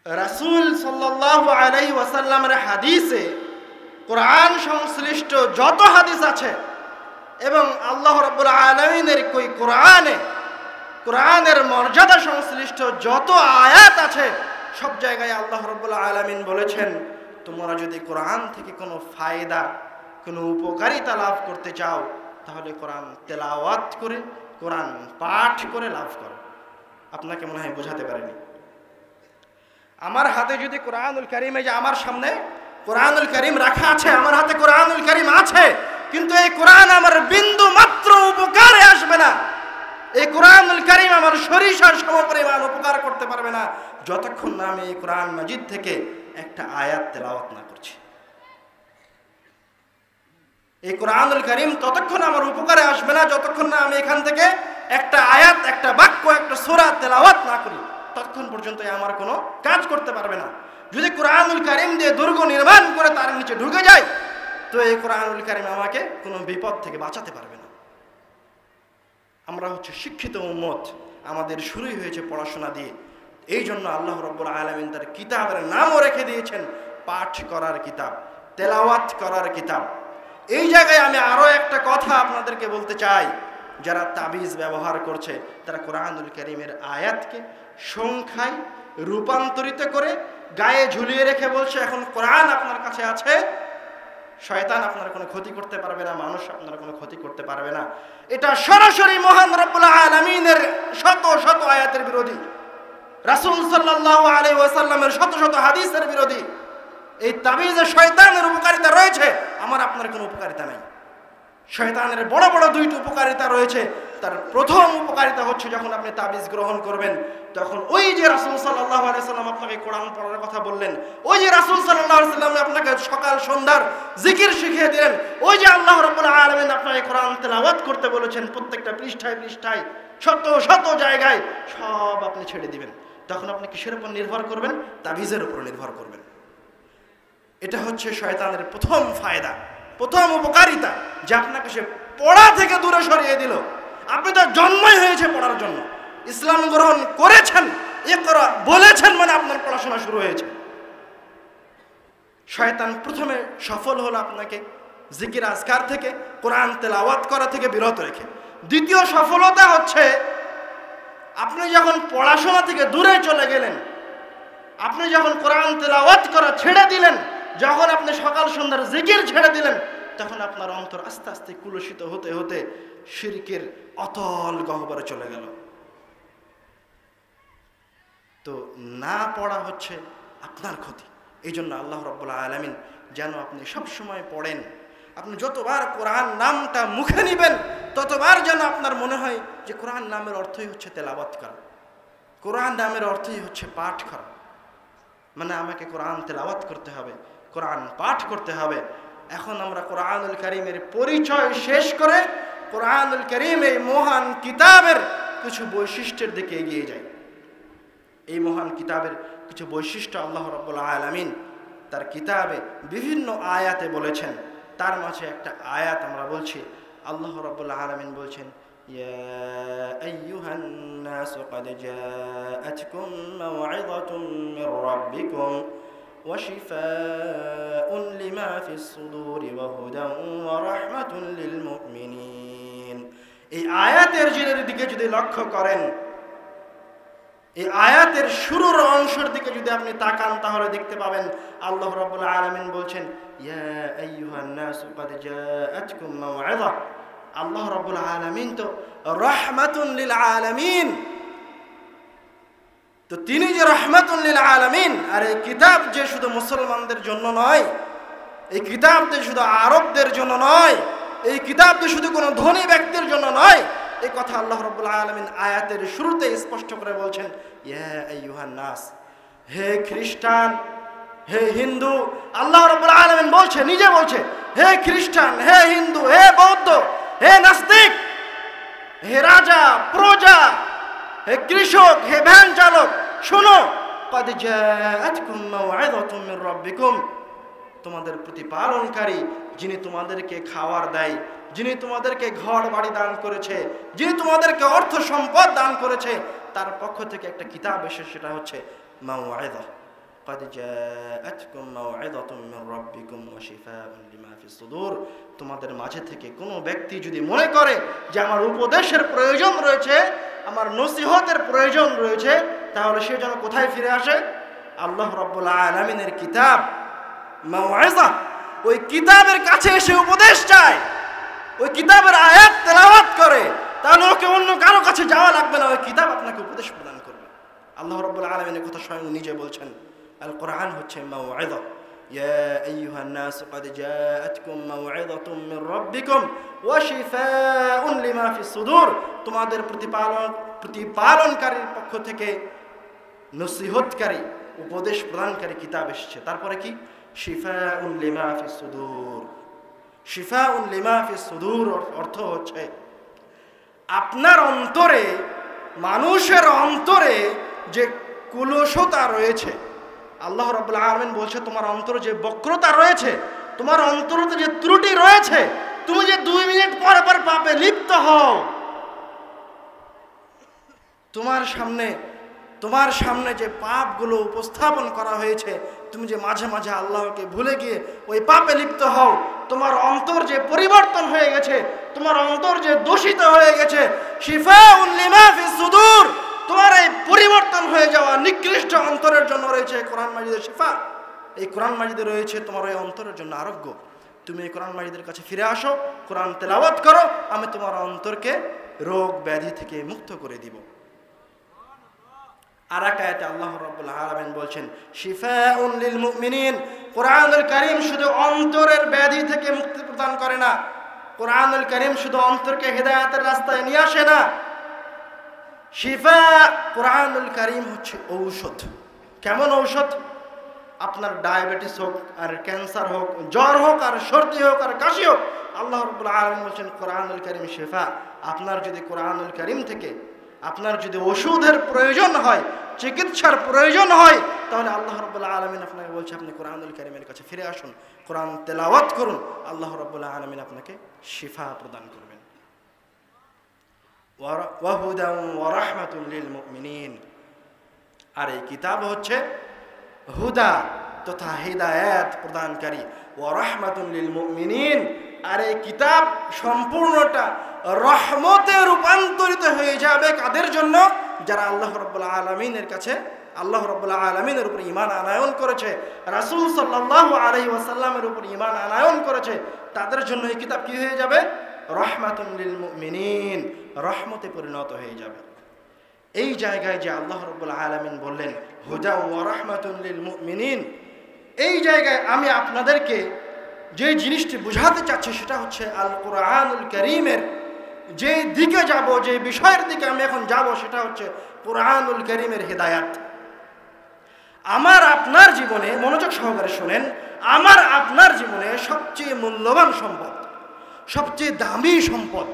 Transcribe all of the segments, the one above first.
রাসূল সাল্লাল্লাহু আলাইহি ওয়াসাল্লামের হাদিসে কোরআন সংশ্লিষ্ট যত হাদিস আছে এবং আল্লাহ রাব্বুল আলামিনের কোরআনের মর্যাদা সংশ্লিষ্ট যত আয়াত আছে সব জায়গায় আল্লাহ রাব্বুল আলামিন বলেছেন, তোমরা যদি কোরআন থেকে কোনো ফায়দা, কোনো উপকারিতা লাভ করতে চাও তাহলে কোরআন তেলাওয়াত করে, কোরআন পাঠ করে লাভ করো। আপনাকে মনে হয় বোঝাতে পারেনি। আমার হাতে যদি কোরআনুল কারীম, এই যে আমার সামনে কোরআনুল কারীম রাখা আছে, আমার হাতে কোরআনুল কারীম আছে, কিন্তু এই কোরআন আমার বিন্দু মাত্র উপকারে আসবে না। এই কোরআনুল কারীম আমার সরিষার সমপরিমাণ উপকার করতে পারবে না যতক্ষণ না আমি এই কোরআন মাজিদ থেকে একটা আয়াত তেলাওয়াত না করছি। এই কোরআনুল কারীম ততক্ষণ আমার উপকারে আসবে না যতক্ষণ না আমি এখান থেকে একটা আয়াত, একটা বাক্য, একটা সূরা তেলাওয়াত না করি, ততক্ষণ পর্যন্ত আমার কোনো কাজ করতে পারবে না। যদি কোরআনুল কারীম দিয়ে দুর্গ নির্মাণ করে তার নিচে ঢুকে যায় তো এই কোরআনুল কারীম আমাকে কোনো বিপদ থেকে বাঁচাতে পারবে না। আমরা হচ্ছে শিক্ষিত উম্মত, আমাদের শুরুই হয়েছে পড়াশোনা দিয়ে। এই জন্য আল্লাহ রাব্বুল আলামিন তার কিতাবের নামও রেখে দিয়েছেন পাঠ করার কিতাব, তেলাওয়াত করার কিতাব। এই জায়গায় আমি আরো একটা কথা আপনাদেরকে বলতে চাই, যারা তাবিজ ব্যবহার করছে তারা কোরআনুল কারীমের আয়াতকে সংখ্যায় রূপান্তরিত করে গায়ে ঝুলিয়ে রেখে বলছে এখন কোরআন আপনার কাছে আছে, শয়তান আপনার কোনো ক্ষতি করতে পারবে না, মানুষ আপনার কোনো ক্ষতি করতে পারবে না। এটা সরাসরি মহান রব্বুল আলামিনের শত শত আয়াতের বিরোধী, রাসূল সাল্লাল্লাহু আলাইহি ওয়াসাল্লামের শত শত হাদিসের বিরোধী। এই তাবিজে শয়তানের উপকারিতা রয়েছে, আমার আপনার কোনো উপকারিতা নাই। শয়তানের বড় বড় দুইটি উপকারিতা রয়েছে। তার প্রথম উপকারিতা হচ্ছে যখন আপনি তাবিজ গ্রহণ করবেন তখন ওই যে রাসূল সাল্লাল্লাহু আলাইহি ওয়াসাল্লাম আপনাকে কোরআন পড়ার কথা বললেন, ওই যে রাসূল সাল্লাল্লাহু আলাইহি ওয়াসাল্লাম আপনাকে সকাল সন্ধ্যার জিকির শিখিয়ে দিলেন, ওই যে আল্লাহ রাব্বুল আলামিন আপনাকে কোরআন তেলাওয়াত করতে বলেছেন প্রত্যেকটা পৃষ্ঠায় পৃষ্ঠায় শত শত জায়গায়, সব আপনি ছেড়ে দিবেন। তখন আপনি কিসের উপর নির্ভর করবেন? তাবিজের উপর নির্ভর করবেন। এটা হচ্ছে শয়তানের প্রথম ফায়দা, প্রথম উপকারিতা, যে আপনাকে সে পড়া থেকে দূরে সরিয়ে দিল। আপনি তো জন্মই হয়েছে পড়ার জন্য, ইসলাম গ্রহণ করেছেন, ইকরা বলেছেন মানে আপনার পড়াশোনা শুরু হয়েছে। শয়তান প্রথমে সফল হলো আপনাকে জিকির আজকার থেকে, কোরআন তেলাওয়াত করা থেকে বিরত রেখে। দ্বিতীয় সফলতা হচ্ছে আপনি যখন পড়াশোনা থেকে দূরে চলে গেলেন, আপনি যখন কোরআন তেলাওয়াত করা ছেড়ে দিলেন, যখন আপনি সকাল সন্ধ্যার জিকির ছেড়ে দিলেন, তখন আপনার অন্তর আস্তে আস্তে কুলসিত হতে হতে শিরকের অতল গহ্বরে চলে গেল। তো না পড়া হচ্ছে আপনার ক্ষতি। এই জন্য আল্লাহ রাব্বুল আলামিন যেন আপনি সব সময় পড়েন, আপনি যতবার কোরআন নামটা মুখে নিবেন ততবার যেন আপনার মনে হয় যে কোরআন নামের অর্থই হচ্ছে তেলাওয়াত করা, কোরআন নামের অর্থই হচ্ছে পাঠ করা। মানে আমাকে কোরআন তেলাওয়াত করতে হবে, কোরআন পাঠ করতে হবে। এখন আমরা কোরআনুল কারীমের পরিচয় শেষ করে কোরআনুল কারীম এই মহান কিতাবের কিছু বৈশিষ্ট্যের দিকে এগিয়ে যাই। এই মহান কিতাবের কিছু বৈশিষ্ট্য আল্লাহ রাব্বুল আলামিন তার কিতাবে বিভিন্ন আয়াতে বলেছেন। তার মাঝে একটা আয়াত আমরা বলছি, আল্লাহ রাব্বুল আলামিন বলছেন, ইয়া আইয়ুহান নাস ক্বাদ জাআতকুম মাউইযাতুম মির রাব্বিকুম ওয়া শিফাউন লিমা ফিস সুদুরি ওয়া হুদান ওয়া রাহমাতুন লিল মুমিনিন। এই আয়াতের দিকে যদি লক্ষ্য করেন, এই আয়াতের শুরুর অংশের দিকে যদি আপনি তাকান তাহলে দেখতে পাবেন আল্লাহ রাব্বুল আলামিন বলছেন, ইয়া আইয়ুহান নাস ক্বাদ জাআতকুম মাউইযা। আল্লাহ রাব্বুল আলামিন তো রাহমাতুন লিল আলামিন, তো তিনি যে রাহমাতুন লিল আলামিন, আর এই কিতাব যে শুধু মুসলমানদের জন্য নয়, এই কিতাব যে শুধু আরবদের জন্য নয়, এই কিতাব যে শুধু কোনো ধনী ব্যক্তির জন্য নয়, এই কথা আল্লাহ রাব্বুল আলামিন আয়াতের শুরুতে স্পষ্ট করে বলছেন, ইয়া আইয়ুহান নাস, হে খ্রিস্টান, হে হিন্দু। আল্লাহ রাব্বুল আলামিন বলছে, নিজে বলছে, হে খ্রিস্টান, হে হিন্দু, হে বৌদ্ধ, হে নাস্তিক, হে রাজা প্রজা, হে কৃষক, হে ভ্যান চালক, শোনো, ক্বাদ জাআতকুম মাউইযাতুম মির রাব্বিকুম, তোমাদের প্রতিপালনকারী যিনি তোমাদেরকে খাওয়ার দেয়, যিনি তোমাদেরকে ঘর বাড়ি দান করেছে, যিনি তোমাদেরকে অর্থ সম্পদ দান করেছে, তার পক্ষ থেকে একটা কিতাব এসে, সেটা হচ্ছে মাউইযা, قد جاءتكم موعظة من ربكم وشفاء لما في الصدور। তোমাদের মাঝে থেকে কোনো ব্যক্তি যদি মনে করে যে আমার উপদেশের প্রয়োজন রয়েছে, আমার নসিহতের প্রয়োজন রয়েছে, তাহলে সে যেন কোথায় ফিরে আসে? আল্লাহ রাব্বুল আলামিনের কিতাব মাউইযা, ওই কিতাবের কাছে এসে উপদেশ চায়, ওই কিতাবের আয়াত তেলাওয়াত করে, তাহলে ওকে অন্য কারো কাছে যাওয়া লাগবে না, ওই কিতাব আপনাকে উপদেশ প্রদান করবে। আল্লাহ রাব্বুল আলামিনের কথা স্বয়ং নিজে বলছেন, আল কোরআন হচ্ছে মাউইযা। ইয়া আইয়ুহান নাস ক্বাদ জাআতকুম মাউইযাতুম মির রাব্বিকুম ওয়া শিফাউন লিমা ফিস সুদূর। তোমাদের প্রতিপালনকারীর পক্ষ থেকে নসিহতকারী, উপদেশ প্রদানকারী কিতাব এসেছে। তারপরে কি? শিফাউন লিমা ফিস সুদূর। শিফাউন লিমা ফিস সুদূর অর্থ হচ্ছে আপনার অন্তরে, মানুষের অন্তরে যে কুলসতা রয়েছে, আল্লাহ রাব্বুল আলামিন বলছে তোমার অন্তরে যে বক্রতা রয়েছে, তোমার অন্তরে যে ত্রুটি রয়েছে, তুমি যে 2 মিনিট পর পর পাপে লিপ্ত হও, তোমার সামনে যে পাপগুলো উপস্থাপন করা হয়েছে, তুমি যে মাঝে মাঝে আল্লাহকে ভুলে গিয়ে ওই পাপে লিপ্ত হও, তোমার অন্তর যে পরিবর্তন হয়ে গেছে, তোমার অন্তর যে দূষিত হয়ে গেছে, শিফাউন লিমা ফিস সুদূর, তোমার এই পরিবর্তন হয়ে যাওয়া নিকৃষ্ট অন্তরের জন্য রয়েছে কোরআন মাজিদের শিফা। এই কোরআন মাজিদে রয়েছে তোমার ওই অন্তরের জন্য আরোগ্য। তুমি এই কোরআন মাজিদের কাছে ফিরে আসো, কোরআন তেলাওয়াত করো, আমি তোমার অন্তরকে রোগ ব্যাধি থেকে মুক্ত করে দিব। আর এক আয়াতে আল্লাহ রাব্বুল আলামিন বলছেন শিফাউন লিল মুমিনিন। কোরআনুল কারীম শুধু অন্তরের ব্যাধি থেকে মুক্তি প্রদান করে না, কোরআনুল কারীম শুধু অন্তরকে হেদায়েতের রাস্তায় নিয়ে আসে না। শিফা, কোরআনুল কারীম হচ্ছে ঔষধ। কেমন ঔষধ? আপনার ডায়াবেটিস হোক আর ক্যান্সার হোক, জ্বর হোক আর সর্দি হোক আর কাশি হোক, আল্লাহ রাব্বুল আলামিন বলছেন কোরআনুল কারীম শিফা। আপনার যদি কোরআনুল কারীম থেকে আপনার যদি ওষুধের প্রয়োজন হয়, চিকিৎসার প্রয়োজন হয়, তাহলে আল্লাহ রাব্বুল আলামিন আপনাকে বলছে আপনি কোরআনুল কারীমের কাছে ফিরে আসুন, কোরআন তেলাওয়াত করুন, আল্লাহ রাব্বুল আলামিন আপনাকে শিফা প্রদান করবেন। ওয়া হুদান ওয়া রাহমাতুল লিল মুমিনিন। আর এই কিতাব হচ্ছে হুদা তথা হিদায়াত প্রদানকারী, ওয়া রাহমাতুল লিল মুমিনিন। আর এই কিতাব সম্পূর্ণটা রহমতে রূপান্তরিত হয়ে যাবে কাদের জন্য? যারা আল্লাহ রাব্বুল আলামিনের কাছে, আল্লাহ রাব্বুল আলামিনের উপর ঈমান আনয়ন করেছে, রাসূল সাল্লাল্লাহু আলাইহি ওয়াসাল্লামের উপর ঈমান আনয়ন করেছে, তাদের জন্য এই কিতাব কি হয়ে যাবে? রহমাতুন লিল মুমিনিন, রহমতে পরিণত হয়ে যাবে। এই জায়গায় যে আল্লাহ রাব্বুল আলামিন বললেন হুদা ওয়া রাহমাতুন লিল মুমিনিন, এই জায়গায় আমি আপনাদেরকে যে জিনিসটি বোঝাতে চাচ্ছি সেটা হচ্ছে আল কোরআনুল কারীমের যে দিকে যাব, যে বিষয়ের দিকে আমি এখন যাব, সেটা হচ্ছে কোরআনুল কারীমের হিদায়াত। আমার আপনার জীবনে, মনোযোগ সহকারে শুনেন, আমার আপনার জীবনে সবচেয়ে মূল্যবান সম্পদ, সবচেয়ে দামি সম্পদ,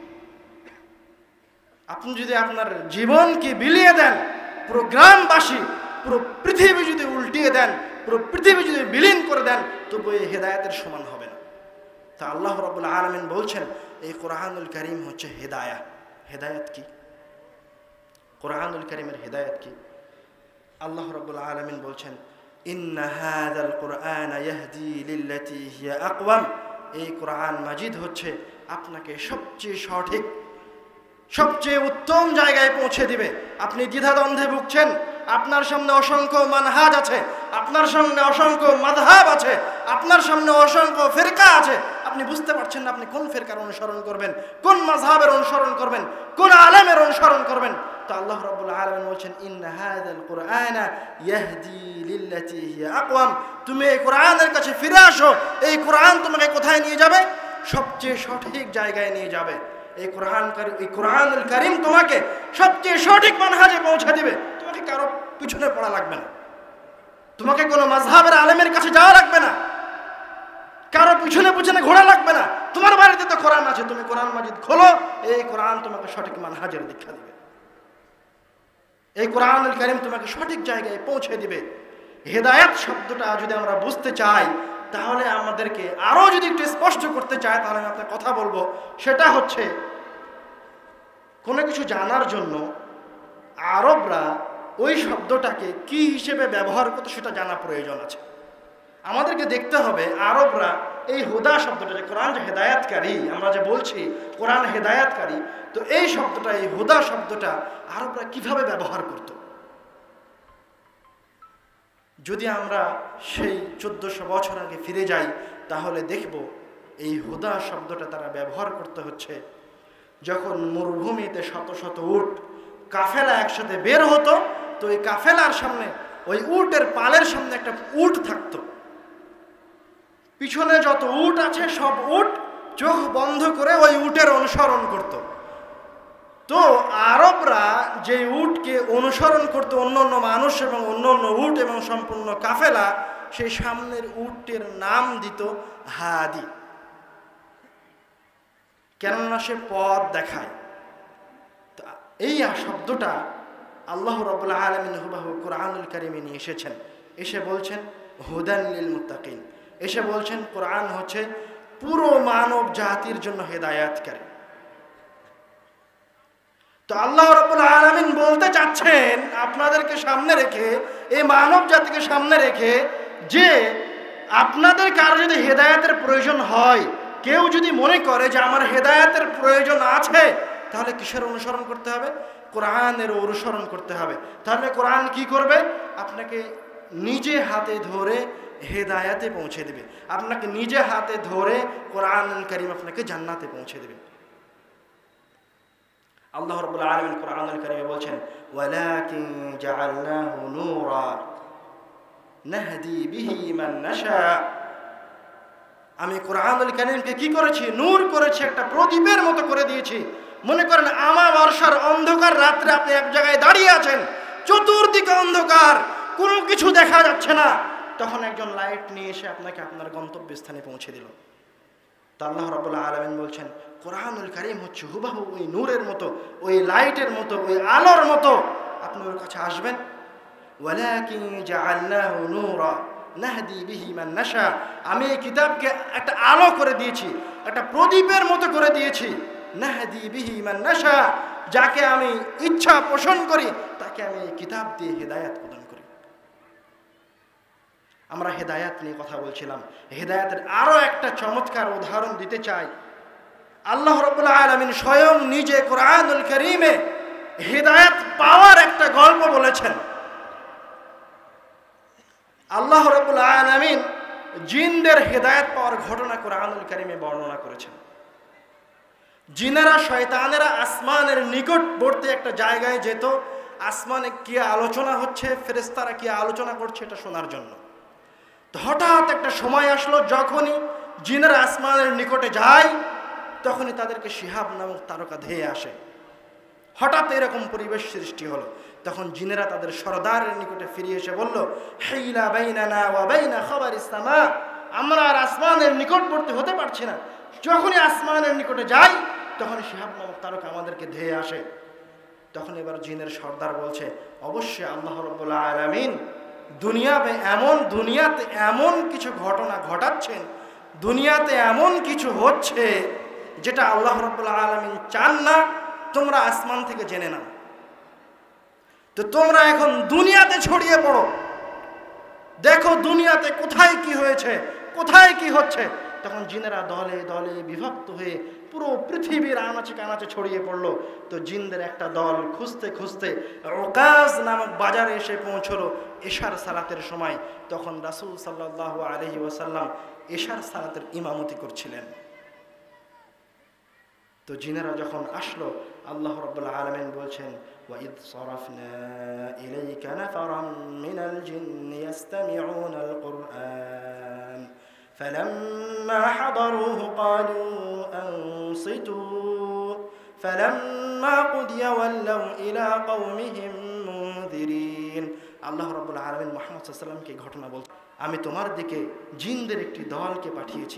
আপনি যদি আপনার জীবনকে বিলিয়ে দেন, পুরো গ্রামবাসী, পুরো পৃথিবী যদি উল্টিয়ে দেন, পুরো পৃথিবী যদি বিলীন করে দেন, তবু এই হেদায়েতের সমান হবে না। তা আল্লাহ রাব্বুল আলামিন বলছেন এই কোরআনুল কারীম হচ্ছে হেদায়া। হেদায়েত কি? কোরআনুল কারীমের হেদায়েত কি? আল্লাহ রাব্বুল আলামিন বলছেন ইন্না হাযাল কুরআনা ইয়াহদি লিল্লাতী হিয়া আকওয়াম। এই কোরআন মাজিদ হচ্ছে আপনাকে সবচেয়ে সঠিক, সবচেয়ে উত্তম জায়গায় পৌঁছে দিবে। আপনি দ্বিধাদ্বন্দ্বে ভুগছেন, আপনার সামনে অসংখ্য মানহাজ আছে, আপনার সামনে অসংখ্য মাযহাব আছে, আপনার সামনে অসংখ্য ফিরকা আছে, আপনি বুঝতে পারছেন না আপনি কোন ফিরকার অনুসরণ করবেন, কোন মাযহাবের অনুসরণ করবেন, কোন আলেমের অনুসরণ করবেন। তো আল্লাহ রাব্বুল আলামিন বলছেন ইন্না হাযাল কুরআনা ইয়াহদি লিল্লাতী হিয়া আকওয়াম। তুমি এই কোরআনের কাছে ফিরে আসো, এই কোরআন তোমাকে কোথায় নিয়ে যাবে? সবচেয়ে সঠিক জায়গায় নিয়ে যাবে। এই কোরআনুল কারীম তোমাকে সবচেয়ে সঠিক মানহাজে পৌঁছে দিবে। তোমাকে কারো পিছনে পড়া লাগবে না, তোমাকে কোনো মাযহাবের আলেমের কাছে যাওয়া লাগবে না, কারো পিছনে পিছনে ঘোরা লাগবে না। তোমার বাড়িতে তো কোরআন আছে, তুমি কোরআন মাজিদ খোলো, এই কোরআন তোমাকে সঠিক মানহাজের দীক্ষা দিবে। এই কোরআনুল কারীম তোমাকে সঠিক জায়গায় পৌঁছে দিবে। হেদায়েত শব্দটা যদি আমরা বুঝতে চাই, তাহলে আমাদেরকে আরো যদি একটু স্পষ্ট করতে চাই, তাহলে আমি আপনার কথা বলবো, সেটা হচ্ছে কোনো কিছু জানার জন্য আরবরা ওই শব্দটাকে কি হিসেবে ব্যবহার করতে সেটা জানা প্রয়োজন আছে। আমাদেরকে দেখতে হবে আরবরা এই হুদা শব্দটা, যে কোরআন যে হেদায়াতকারী, আমরা যে বলছি কোরআন হেদায়াতকারী, তো এই শব্দটা, এই হুদা শব্দটা আরবরা কিভাবে ব্যবহার করত। যদি আমরা সেই 1400 বছর আগে ফিরে যাই তাহলে দেখব এই হুদা শব্দটা তারা ব্যবহার করতে হচ্ছে যখন মরুভূমিতে শত শত উট কাফেলা একসাথে বের হতো, তো এই কাফেলার সামনে ওই উটের পালের সামনে একটা উট থাকতো, পিছনে যত উট আছে সব উট চোখ বন্ধ করে ওই উটের অনুসরণ করত। তো আরবরা যে উটকে অনুসরণ করতো অন্য অন্য মানুষ এবং অন্য অন্য উট এবং সম্পূর্ণ কাফেলা, সেই সামনের উটের নাম দিত হাদি, কেননা সে পথ দেখায়। এই শব্দটা আল্লাহ রাব্বুল আলামিন হুবহু কোরআনুল কারীমে নিয়ে এসেছেন। এসে বলছেন হুদান লিল মুত্তাকিন, এসে বলছেন কোরআন হচ্ছে পুরো মানব জাতির জন্য হেদায়াতকারী। তো আল্লাহ রাব্বুল আলামিন বলতে চাচ্ছেন আপনাদেরকে সামনে রেখে, এই মানব জাতিকে সামনে রেখে, যে আপনাদের কারো যদি হেদায়েতের প্রয়োজন হয়, কেউ যদি মনে করে যে আমার হেদায়েতের প্রয়োজন আছে, তাহলে কিসের অনুসরণ করতে হবে? কোরআনের অনুসরণ করতে হবে। তাহলে কোরআন কি করবে? আপনাকে নিজে হাতে ধরে হেদায়েতে পৌঁছে দেবে, আপনাকে নিজে হাতে ধরে কোরআনুল কারীম আপনাকে জান্নাতে পৌঁছে দেবে। আল্লাহ রাব্বুল আলামিন কোরআনুল কারীমে বলছেন ওয়ালাকিন জাআলনাহু নূরা নাহদি বিহি মান নাশা, আমি কোরআনুল কারীমকে কি করেছি? নূর করেছি, একটা প্রদীপের মতো করে দিয়েছি। মনে করেন আমাবর্ষার অন্ধকার রাত্রে আপনি এক জায়গায় দাঁড়িয়ে আছেন, চতুর্দিকে অন্ধকার, কোনো কিছু দেখা যাচ্ছে না, তখন একজন লাইট নিয়ে এসে আপনাকে আপনার গন্তব্যস্থানে পৌঁছে দিল। তা আল্লাহ রাব্বুল আলামিন বলছেন কোরআনুল কারীম হচ্ছে হুবহু ওই নূরের মতো, ওই লাইটের মতো, ওই আলোর মতো। আপনি ওর কাছে আসবেন, ওয়ালাকিন জাআলনাহু নূরা নাহদি বিহি মান নাশা, আমি এই কিতাবকে একটা আলো করে দিয়েছি, একটা প্রদীপের মতো করে দিয়েছি। নাহদি বিহি মান নাশা, যাকে আমি ইচ্ছা পোষণ করি তাকে আমি এই কিতাব দিয়ে হেদায়েত প্রদান করি। আমরা হেদায়েত নিয়ে কথা বলছিলাম, হেদায়েতের আরো একটা চমৎকার উদাহরণ দিতে চাই। আল্লাহ রাব্বুল আলামিন স্বয়ং নিজে কোরআনুল কারীমে হেদায়েত পাওয়ার একটা গল্প বলেছেন। আল্লাহ রাব্বুল আলামিন জিনদের হেদায়েত পাওয়ার ঘটনা কোরআনুল কারীমে বর্ণনা করেছেন। জিনেরা, শয়তানেরা আসমানের নিকটবর্তী একটা জায়গায় যেত, আসমানে কি আলোচনা হচ্ছে, ফেরেশতারা কি আলোচনা করছে এটা শোনার জন্য। তো হঠাৎ একটা সময় আসলো, যখনই জিনেরা আসমানের নিকটে যায় তখনই তাদেরকে শিহাব নামক তারকা ধেয়ে আসে। হঠাৎ এরকম পরিবেশ সৃষ্টি হলো। তখন জিনেরা তাদের সরদারের নিকটে ফিরে এসে বলল, হাইলা বাইনানা ওয়া বাইনা খাবারিস সামা, আমরা আর আসমানের নিকটবর্তী হতে পারছি না। যখনই আসমানের নিকটে যাই তখনই শিহাব নামক তারকা আমাদেরকে ধেয়ে আসে। তখন এবার জিনের সর্দার বলছে, অবশ্যই আল্লাহ রাব্বুল আলামিন দুনিয়াতে এমন কিছু ঘটনা ঘটাচ্ছেন, দুনিয়াতে এমন কিছু হচ্ছে যেটা আল্লাহ রাব্বুল আলামিন চান না তোমরা আসমান থেকে জেনে নাও। তো তোমরা এখন দুনিয়াতে ছড়িয়ে পড়ো, দেখো দুনিয়াতে কোথায় কি হয়েছে, কোথায় কি হচ্ছে। তখন জিনেরা দলে দলে বিভক্ত হয়ে পুরো পৃথিবীর আনাচে কানাচে ছড়িয়ে পড়লো। তো জিনদের একটা দল খুঁজতে খুঁজতে ওকাজ নামক বাজারে এসে পৌঁছলো এশার সালাতের সময়। তখন রাসূল সাল্লাল্লাহু আলাইহি ওয়াসাল্লাম এশার সালাতের ইমামতি করছিলেন। তো জিনেরা যখন আসলো, আল্লাহ রাব্বুল আলামিন বলছেন, ওয়াইদ সারাফনা ইলাইকা নাফারাম মিনাল জিন্নি ইয়াস্তামিউনাল কুরআন ফালাম্মা হাদারুহু ক্বালু আনসিতু ফালাম্মা কুদিয়া ওয়াল্লাউ ইলা কওমিহিম মুনযিরিন। আল্লাহ রাব্বুল আলামিন মুহাম্মদ সাল্লাল্লাহু আলাইহি ওয়াসাল্লামকে ঘটনা বলছেন, আমি তোমার দিকে জিনদের একটি দলকে পাঠিয়েছি।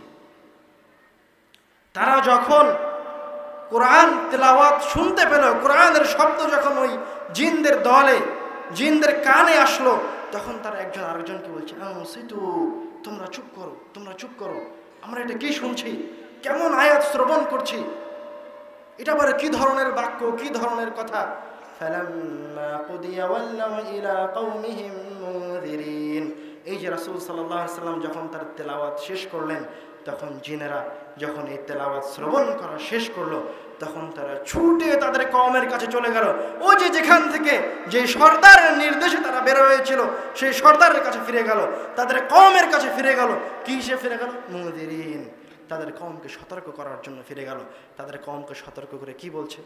তারা যখন কোরআন তেলাওয়াত শুনতে পেল, কোরআনের শব্দ যখন ওই জিনদের দলে, জিনদের কানে আসলো, তখন তারা একজন আরেকজনকে বলছে, আনসিতু, তোমরা চুপ করো, তোমরা চুপ করো, আমরা এটা কি শুনছি, কেমন আয়াত শ্রবণ করছি, এটা আবার কি ধরনের বাক্য, কি ধরনের কথা, فلما قضي ولوا إلى قومهم منذرين। এই যে রাসূল সাল্লাল্লাহু আলাইহি ওয়াসাল্লাম যখন তার তেলাওয়াত শেষ করলেন, তখন জিনেরা যখন এই তেলাওয়াত শ্রবণ করা শেষ করলো, তখন তারা ছুটে তাদের কওমের কাছে চলে গেল। ও যে যেখান থেকে যে সর্দারের নির্দেশে তারা বের হয়েছিল, সেই সর্দারের কাছে ফিরে গেল, তাদের কওমের কাছে ফিরে গেল। কি সে ফিরে গেল? মুনযিরিন, তাদের কওমকে সতর্ক করার জন্য ফিরে গেল। তাদের কওমকে সতর্ক করে কি বলছে?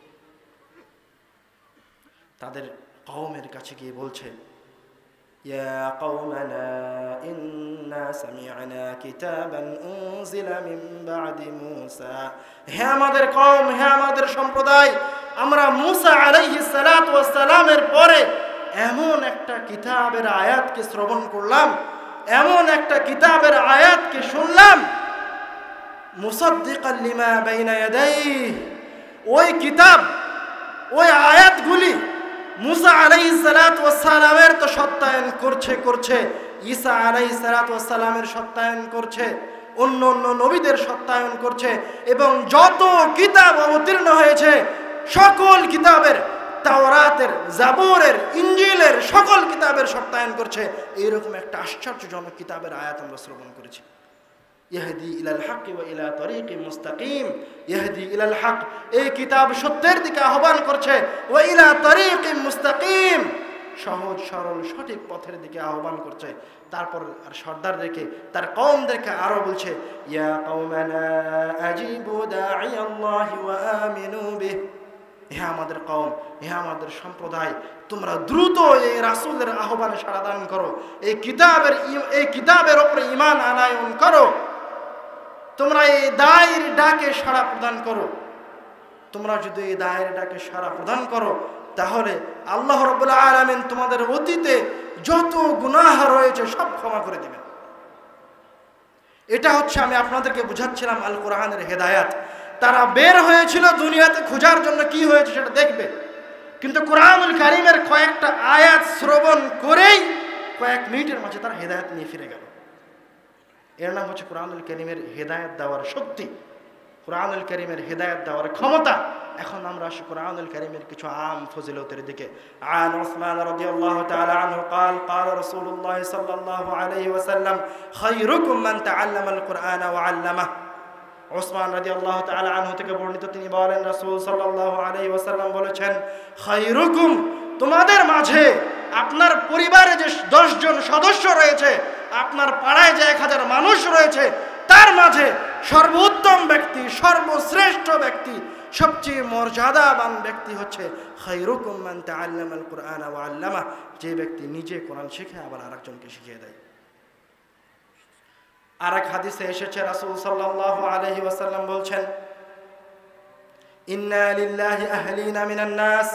তাদের কওমের কাছে গিয়ে বলছে, ইয়া কওমানা ইন্না সামি'না কিতাবান উনজিলা মিন বা'দি মূসা। হে আমাদের কওম, হে আমাদের সম্প্রদায়, আমরা মূসা আলাইহিস সালাতু ওয়াস সালামের পরে এমন একটা কিতাবের আয়াতকে শ্রবণ করলাম, এমন একটা কিতাবের আয়াতকে শুনলাম, মুসাদ্দিকাল লিমা বাইনা ইয়াদাইহি, ওই কিতাব, ওই আয়াতগুলি মুসা আলাইহিস সালাতু ওয়াস সালামের তো সত্যায়ন করছে, ঈসা আলাইহিস সালাতু ওয়াস সালামের সত্যায়ন করছে, অন্য অন্য নবীদের সত্যায়ন করছে, এবং যত কিতাব অবতীর্ণ হয়েছে সকল কিতাবের, তাওরাতের, জাবুরের, ইনজিলের সকল কিতাবের সত্যায়ন করছে। এইরকম একটা আশ্চর্যজনক কিতাবের আয়াত আমরা শ্রবণ করেছি। ইহদি ইলাল হক ওয়া ইলা তরিকিম মুস্তাকিম, ইহদি ইলাল হক, এই কিতাব সত্যের দিকে আহ্বান করছে, ওয়া ইলা তরিকিম মুস্তাকিম, সহজ সরল সঠিক পথের দিকে আহ্বান করছে। তারপর আর সর্দারদেরকে, তার কওমদেরকে আরো বলছে, ইয়া কওমানা আজিবু দাঈয়াল্লাহি ওয়া আমিনু বিহি, হে আমাদের কওম, হে আমাদের সম্প্রদায়, তোমরা দ্রুত এই রাসূলের আহ্বানে সাড়া দান করো, এই কিতাবের উপরে ঈমান আনায়ন করো, তোমরা এই দায়ের ডাকে সাড়া প্রদান করো। তোমরা যদি এই দায়ের ডাকে সাড়া প্রদান করো, তাহলে আল্লাহ রাব্বুল আলামিন তোমাদের অতীতে যত গুনাহ রয়েছে সব ক্ষমা করে দিবেন। এটা হচ্ছে আমি আপনাদেরকে বুঝাচ্ছিলাম আল কোরআনের হেদায়াত। তারা বের হয়েছিল দুনিয়াতে খোঁজার জন্য, কি হয়েছে সেটা দেখবে, কিন্তু কোরআনুল কারীমের কয়েকটা আয়াত শ্রবণ করেই কয়েক মিনিটের মাঝে তারা হেদায়াত নিয়ে ফিরে গেল। এর নাম হচ্ছে কোরআনুল কারীমের হেদায়াত দেওয়ার শক্তি, কোরআনুল কারীমের হেদায়াত দেওয়ার ক্ষমতা। এখন আমরা আসি কোরআনুল কারীমের কিছু আম ফজিলতের দিকে। আন উসমান রাদিয়াল্লাহু তাআলা আনহু قال قال رسول الله صلى الله عليه وسلم خيركم من تعلم القرآن وعلمه। উসমান রাদিয়াল্লাহু তাআলা আনহু থেকে বর্ণিত, তিনি বলেন রাসূল সাল্লাল্লাহু আলাইহি ওয়াসাল্লাম বলেছেন, খায়রুকুম, তোমাদের মাঝে আপনার পরিবারে যে 10 জন সদস্য রয়েছে, আপনার পাড়ায় যে 1000 মানুষ রয়েছে, তার মাঝে সর্বোত্তম ব্যক্তি, সর্বশ্রেষ্ঠ ব্যক্তি, সবচেয়ে মর্যাদাবান ব্যক্তি হচ্ছে খায়রুকুম মান তাআল্লামাল কুরআনা ওয়া আল্লামা, যে ব্যক্তি নিজে কোরআন শিখে আবার আরেকজনকে শিখিয়ে দেয়। আরেক হাদিসে এসেছে রাসূল সাল্লাল্লাহু আলাইহি ওয়াসাল্লাম বলছেন, ইন্না লিল্লাহি আহলিনা মিনান নাস,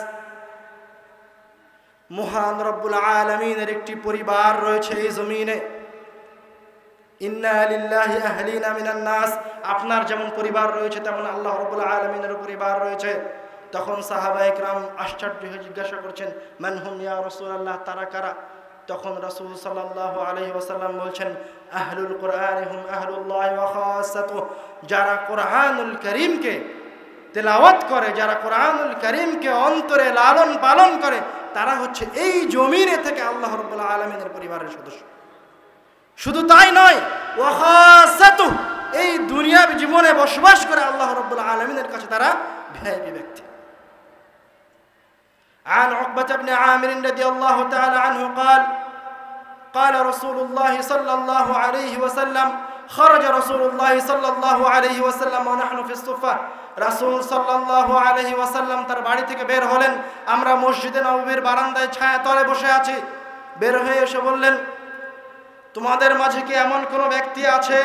মহান রব্বুল আলামিনের একটি পরিবার রয়েছে এই জমিনে। ইন্না লিল্লাহি আহলিনা মিনান নাস, আপনার যেমন পরিবার রয়েছে তেমন আল্লাহ রাব্বুল আলামিনের পরিবার রয়েছে। তখন সাহাবায়ে কেরাম আশ্চর্য হয়ে জিজ্ঞাসা করছেন, মান হুম ইয়া রাসূলুল্লাহ, তারা কারা? তখন রাসূল সাল্লাল্লাহু আলাইহি ওয়াসাল্লাম বলছেন, আহলুল কুরআন হুম আহলুল্লাহি ওয়া খাসাতুহু, যারা কোরআনুল কারীমকে তেলাওয়াত করে, যারা কোরআনুল কারীমকে অন্তরে লালন পালন করে, তারা হচ্ছে এই জমিনে থেকে আল্লাহ রাব্বুল আলামিনের পরিবারের সদস্য। শুধু তাই নয়, ওয়া খাসাতুহু, এই দুনিয়ার জীবনে বসবাস করে আল্লাহ রাব্বুল আলামিনের কাছে তারা ভিআইপি ব্যক্তি। عن عقبة بن عامر رضي الله تعالى عنه قال قال رسول الله صلى الله عليه وسلم خرج رسول الله صلى الله عليه وسلم ونحن في الصفة। রাসূল সাল্লাল্লাহু আলাইহি ওয়াসাল্লাম তার বাড়ি থেকে বের হলেন, আমরা মসজিদে নববীর বারান্দায় ছায়া তলে বসে আছি। বের হয়ে এসে বললেন, তোমাদের মাঝে কি এমন কোনো ব্যক্তি আছে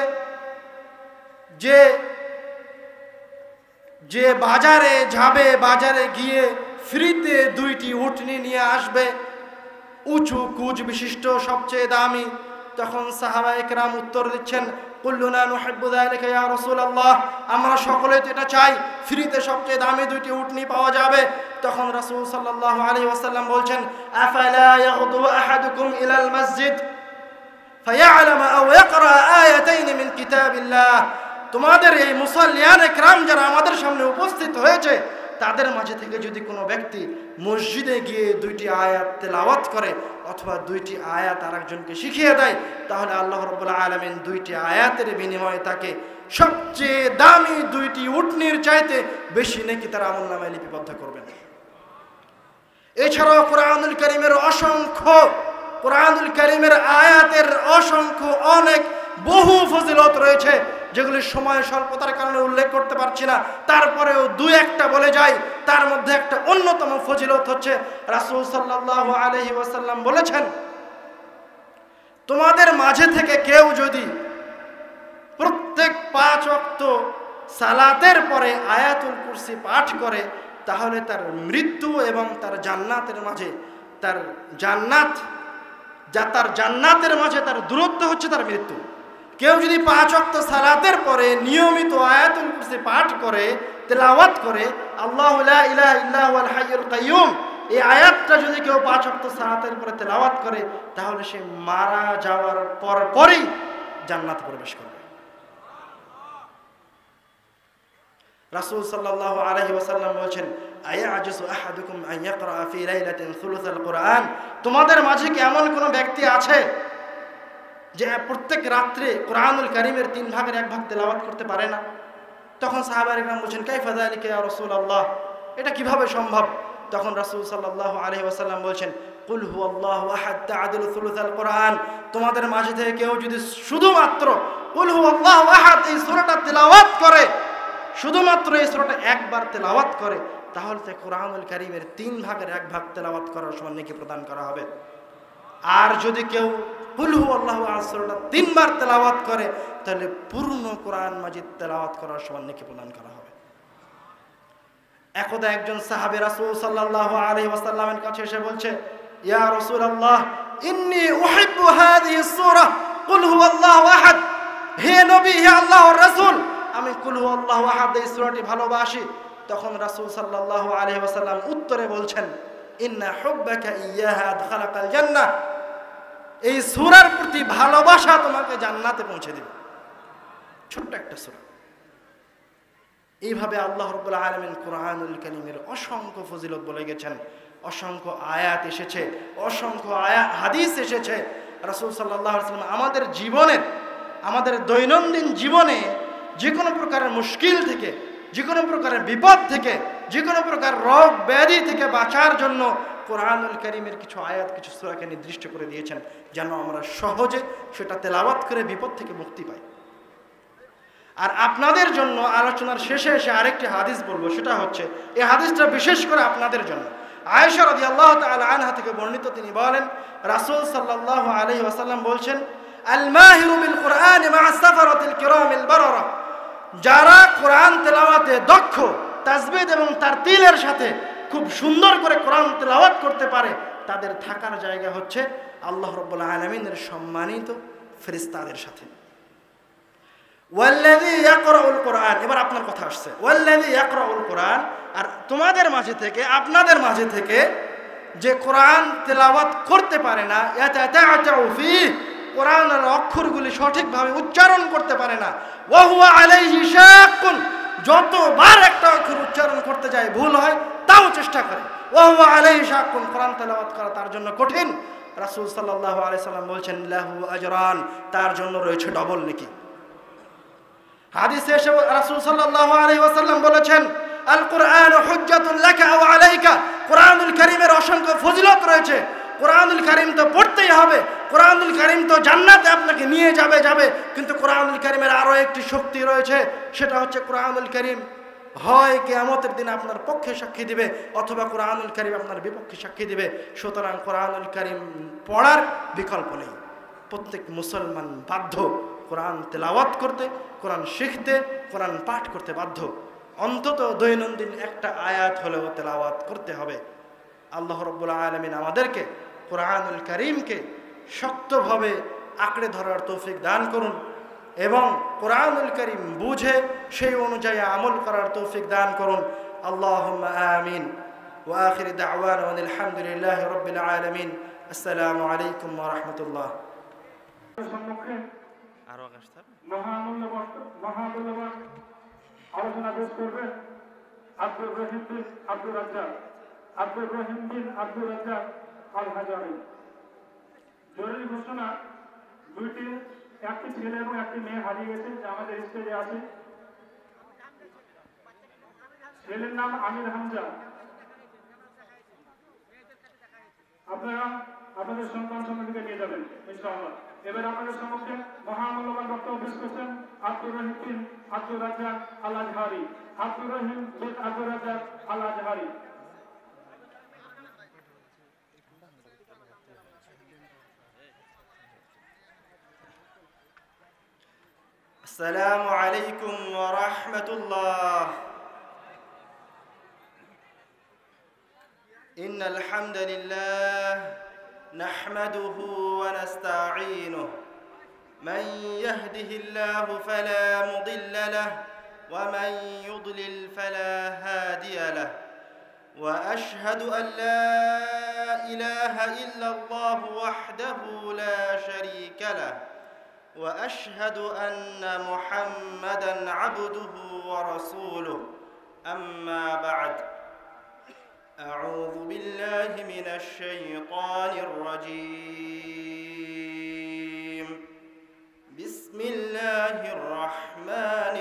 যে বাজারে যাবে, বাজারে গিয়ে ফ্রিতে 2টি উটনি নিয়ে আসবে, উঁচু কুচ বিশিষ্ট, সবচেয়ে দামি? তখন সাহাবায়ে কেরাম উত্তর দিচ্ছেন, কুল্লুনা নুহিব্বু যালিকা ইয়া রাসূলুল্লাহ, আমরা সকলেই তো এটা চাই, ফ্রিতে সবচেয়ে দামি 2টি উটনি পাওয়া যাবে। তখন রাসূল সাল্লাল্লাহু আলাইহি ওয়াসাল্লাম বলছেন, আফালা ইয়াগদু আহাদুকুম ইলাল মসজিদ ফায়ালামা আও ইয়াকরা আয়াতাইন মিন কিতাবিল্লাহ, তোমাদের এই মুসাল্লিয়ানে কেরাম যারা আমাদের সামনে উপস্থিত হয়েছে, তাদের মাঝে থেকে যদি কোনো ব্যক্তি মসজিদে গিয়ে 2টি আয়াত তেলাওয়াত করে অথবা 2টি আয়াত আরেকজনকে শিখিয়ে দেয়, তাহলে আল্লাহ রাব্বুল আলামিন 2টি আয়াতের বিনিময়ে তাকে সবচেয়ে দামি 2টি উটনির চাইতে বেশি নেকি তার আমলনামায় লিপিবদ্ধ করবেন। এছাড়াও কোরআনুল কারীমের কোরআনুল কারীমের আয়াতের অসংখ্য অনেক বহু ফজিলত রয়েছে, যেগুলি সময় স্বল্পতার কারণে উল্লেখ করতে পারছি না, তারপরেও 2-1টা বলে যাই। তার মধ্যে একটা অন্যতম ফজিলত হচ্ছে রাসূল সাল্লাল্লাহু আলাইহি ওয়াসাল্লাম বলেছেন, তোমাদের মাঝে থেকে কেউ যদি প্রত্যেক 5 ওয়াক্ত সালাতের পরে আয়াতুল কুরসি পাঠ করে, তাহলে তার মৃত্যু এবং তার জান্নাতের মাঝে তার জান্নাতের মাঝে তার দূরত্ব হচ্ছে তার মৃত্যু। কেউ যদি 5 ওয়াক্ত সালাতের পরে নিয়মিত আয়াতুল কুরসি পাঠ করে, তেলাওয়াত করে, আল্লাহু লা ইলাহা ইল্লা হুয়াল হাইয়ুল কাইয়্যুম, এই আয়াতটা যদি কেউ 5 ওয়াক্ত সালাতের পরে তেলাওয়াত করে, তাহলে সে মারা যাওয়ার পরই জান্নাতে প্রবেশ করবে। রাসূল সাল্লাল্লাহু আলাইহি ওয়াসাল্লাম বলেছেন, আয়াজুসু আহাদুকুম আন ইয়াকরা ফি লাইলাতিন সুলুসাল কুরআন, তোমাদের মাঝে কি এমন কোনো ব্যক্তি আছে যে প্রত্যেক রাত্রে কোরআনুল কারীমের 3 ভাগের 1 ভাগ তেলাওয়াত করতে পারে না? তখন সাহাবায়ে কেরাম বলেছেন, কাইফা যালিকা ইয়া রাসূলুল্লাহ, এটা কিভাবে সম্ভব? তখন রাসূল সাল্লাল্লাহু আলাইহি ওয়াসাল্লাম বলেছেন, কুল হুয়াল্লাহু আহাদ তা'দিলু সুলুসাল কুরআন, তোমাদের মাঝে থেকে কেউ যদি শুধুমাত্র কুল হুয়াল্লাহু আহাদ এই সূরাটা তেলাওয়াত করে, শুধুমাত্র এই সূরাটা একবার তেলাওয়াত করে, তাহলে তে কোরআনুল কারীমের 3 ভাগের 1 ভাগ তেলাওয়াত করার সমান নেকি প্রদান করা হবে। আর যদি কেউ কুল হুয়াল্লাহু আহাদ সূরাটা 3 বার তেলাওয়াত করে, তাহলে পূর্ণ কোরআন মাজিদ তেলাওয়াত করার সমান নেকি প্রদান করা হবে। একদা একজন সাহাবী রাসূল সাল্লাল্লাহু আলাইহি ওয়াসাল্লামের কাছে এসে বলছে, ইয়া রাসূলুল্লাহ, ইন্নী উহিব্বু হাযিহি সূরা কুল হুয়াল্লাহু আহাদ, হে নবী, হে আল্লাহর রাসূল, আমি কুল হুয়াল্লাহু আহাদ এই সূরাটি ভালোবাসি। তখন রাসূল সাল্লাল্লাহু আলাইহি ওয়াসাল্লাম উত্তরে বলছেন, ইন্না হুব্বাকা ইয়্যাহা আদখালাকাল জান্নাহ, এই সূরার প্রতি ভালোবাসা তোমাকে জান্নাতে পৌঁছে দেবে। ছোট্ট একটা সূরা। এইভাবে আল্লাহ রাব্বুল আলামিন কোরআনুল কারীমের অসংখ্য ফজিলত বলে গেছেন, অসংখ্য আয়াত এসেছে, অসংখ্য হাদিস এসেছে। রাসূল সাল্লাল্লাহু আলাইহি ওয়াসাল্লাম আমাদের জীবনের, আমাদের দৈনন্দিন জীবনে যে কোনো প্রকারের মুশকিল থেকে, যে কোনো প্রকারের বিপদ থেকে, যে কোনো প্রকার রোগ ব্যাধি থেকে বাঁচার জন্য কোরআনুল কারীমের কিছু আয়াত, কিছু সূরাকে নির্দিষ্ট করে দিয়েছেন, যেন আমরা সহজে সেটা তেলাওয়াত করে বিপদ থেকে মুক্তি পাই। আর আপনাদের জন্য আলোচনার শেষে এসে আরেকটি হাদিস বলবো, সেটা হচ্ছে, এই হাদিসটা বিশেষ করে আপনাদের জন্য। আয়েশা রাদিয়াল্লাহু তাআলা আনহা থেকে বর্ণিত, তিনি বলেন, রাসূল সাল্লাল্লাহু আলাইহি ওয়াসাল্লাম বলছেন, আল মাহিরু বিল কুরআন মা সাফারাতিল কিরামিল বারারা, যারা কোরআন তেলাওয়াতে দক্ষ, তাজবিদ এবং তারতিলের সাথে খুব সুন্দর করে কোরআন তেলাওয়াত করতে পারে, তাদের থাকার জায়গা হচ্ছে আল্লাহ রাব্বুল আলামিনের সম্মানিত ফেরেশতাদের সাথে। ওয়াল্লাযী ইয়াকরাউল কুরআন, এবার আপনার কথা আসছে, ওয়াল্লাযী ইয়াকরাউল কুরআন, আর তোমাদের মাঝে থেকে, আপনাদের মাঝে থেকে যে কোরআন তেলাওয়াত করতে পারে না, ইয়াতাতাআতাউ ফীহি, কোরআনের অক্ষরগুলি সঠিকভাবে উচ্চারণ করতে পারে না, ওয়া হুয়া আলাইহি শাক্কুন, যতবার একটা অক্ষর উচ্চারণ করতে যায় ভুল হয়, তাও চেষ্টা করে, ওয়া হুয়া আলাইহি শাক্কুন, কোরআন তেলাওয়াত করা তার জন্য কঠিন। রাসূল সাল্লাল্লাহু আলাইহি সাল্লাম বলছেন, লাহু আজরান, তার জন্য রয়েছে ডবল নেকি। হাদিসে এসে রাসূল সাল্লাল্লাহু আলাইহি ওয়াসাল্লাম বলেছেন, আল কুরআনু হুজ্জাতুন লাকা ওয়া আলাইকা, কোরআনুল কারীমের অসংখ্য ফজিলত রয়েছে। কোরআনুল কারীম তো পড়তেই হবে, কোরআনুল কারীম তো জান্নাতে আপনাকে নিয়ে যাবে, কিন্তু কোরআনুল কারীমের আরো একটি শক্তি রয়েছে, সেটা হচ্ছে কোরআনুল কারীম হয় কিয়ামতের দিন আপনার পক্ষে সাক্ষী দিবে, অথবা কোরআনুল কারীম আপনার বিপক্ষে সাক্ষী দিবে। সুতরাং কোরআনুল কারীম পড়ার বিকল্প নেই। প্রত্যেক মুসলমান বাধ্য কোরআন তেলাওয়াত করতে, কোরআন শিখতে, কোরআন পাঠ করতে বাধ্য। অন্তত দৈনন্দিন একটা আয়াত হলেও তেলাওয়াত করতে হবে। আল্লাহ রাব্বুল আলামিন আমাদেরকে কোরআনুল কারীমকে শক্তভাবে আঁকড়ে ধরার তৌফিক দান করুন এবং কোরআনুল কারীম বুঝে সেই অনুযায়ী আমল করার তৌফিক দান করুন। আল্লাহুম্মা আমিন। ওয়া আখির দাওয়ানা আলহামদুলিল্লাহি রাব্বিল আলামিন। আসসালামু আলাইকুম ওয়া রাহমাতুল্লাহ। আরো মহামূল্যবান আলোচনা পেশ করবেন আব্দুর রহিম বিন আব্দুর রাজ্জাক, আব্দুর রহিম বিন আব্দুর রাজ্জাক আল হাজারি। জরুরি ঘোষণা, একটি ছেলে এবং একটি মেয়ে হারিয়ে গেছে, যা আমাদের স্টেজে আছে। ছেলের নাম আমির হামজা। আপনারা আপনাদের সন্তান সন্ততিকে নিয়ে যাবেন ইনশাআল্লাহ। এবার আপনাদের সম্মুখে মহামূল্যবান বক্তব্য পেশ করছেন আব্দুর রহিম বিন আব্দুর রাজ্জাক আল আজহারি। আব্দুর রহিম বিন আব্দুর রাজ্জাক আল আজহারি। السلام عليكم ورحمة الله. إن الحمد لله نحمده ونستعينه، من يهده الله فلا مضل له ومن يضلل فلا هادي له، وأشهد أن لا إله إلا الله وحده لا شريك له، وأشهد أن محمدًا عبده ورسوله. أما بعد، أعوذ بالله من الشيطان الرجيم. بسم الله الرحمن